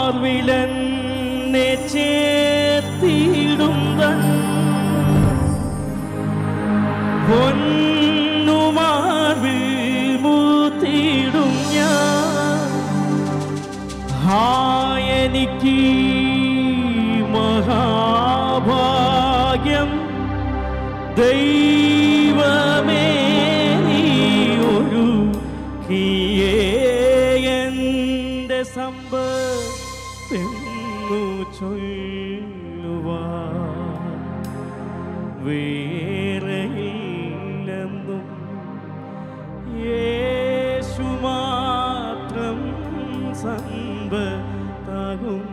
മാർവിലെന്നെ ചേർത്തിടുന്ന പൊന്നുമാർവിൽ മൂത്തിടും ഞാൻ. എനിക്ക് മഹാഭാഗ്യം ദൈവമേ ഒരു എന്റെ സമ്പത്തെന്നു ചൊല്ലുവാൻ വേറെയില്ലെന്നും യേശു മാത്രം സമ്പത്താകുന്നു.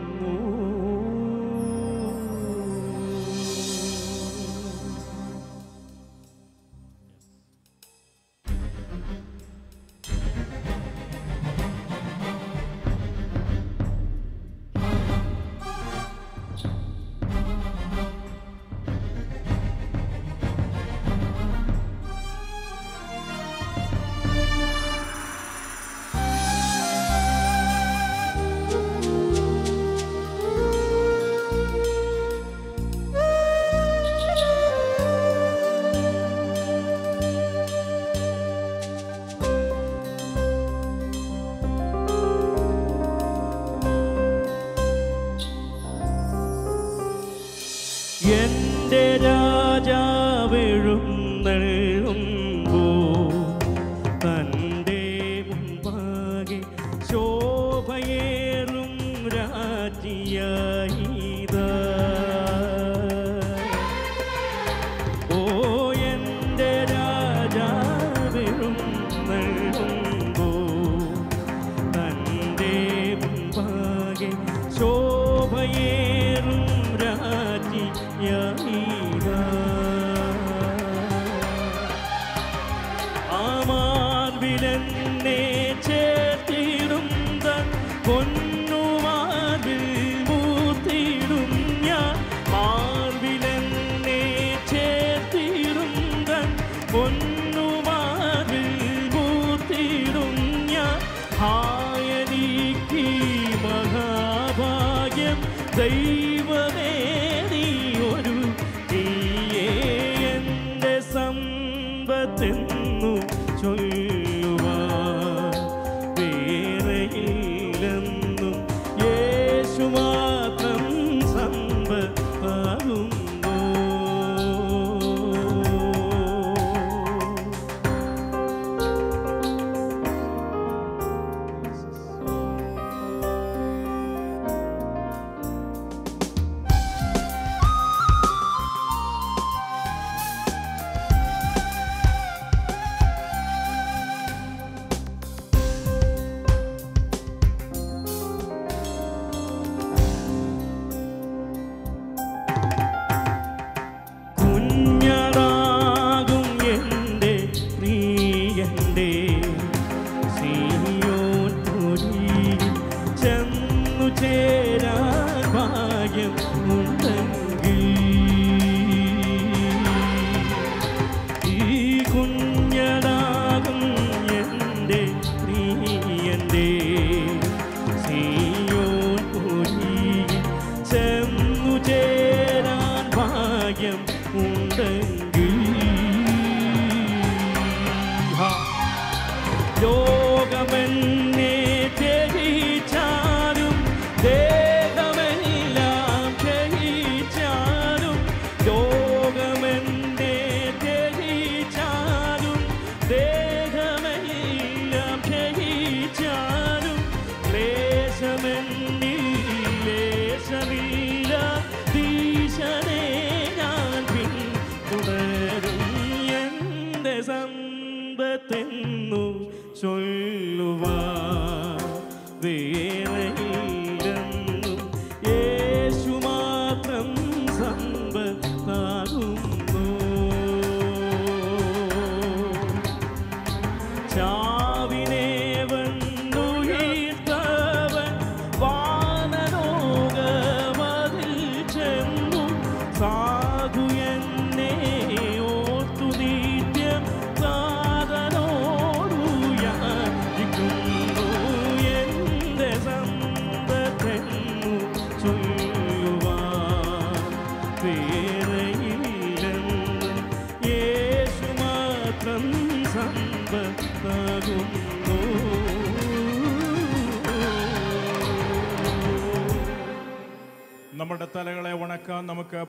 എന്റെ രാജാവെഴുന്നള്ളുമ്പോൾ തൻ്റെ മുമ്പാകെ ശോഭയേറും രാജ്ഞിയായിതാ. ഓ എന്റെ രാജാവെഴുന്നള്ളുമ്പോൾ തൻ്റെ മുമ്പാകെ ശോഭയേറും മാർവിലെന്നെ ചേർത്തിടും പൊന്നുമാർവിൽ മൂത്തിടും ഞാൻ. മാർവിലെന്നെ ചേർത്തിടും പൊന്നുമാർവിൽ മൂത്തിടും ഞാൻ. എനിക്ക് മഹാഭാഗ്യം ദൈവമേ ഒരു എന്റെ സമ്പത്തെന്നു ചൊല്ലുവാൻ വേറെയില്ലെന്നും യേശു മാത്രം സമ്പത്താകുന്നു. ലോകമെന്നെ ത്യജിച്ചാലും ദേഹമെല്ലാം ത്യജിച്ചാലും ലോകമെന്നെ ത്യജിച്ചാലും ദേഹമെല്ലാം ത്യജിച്ചാലും ക്ലേശമെന്നിൽ ലേശമില്ല ഈശനെ ഞാൻ പിന്തുടരും എന്റെ സമ്പത്തെന്നു ചൊല്ലുവാൻ വേറെയില്ലെന്നും യേശു മാത്രം സമ്പത്താകുന്നു. ചാവിനെ വന്നുയർത്തവൻ വാനലോകമതിൽ ചെന്നു സാധു എന്നെ ഓർത്തു നിത്യം സാധനോടു യാചിക്കുന്നു എന്റെ തലകളെ വണക്കാൻ നമുക്ക്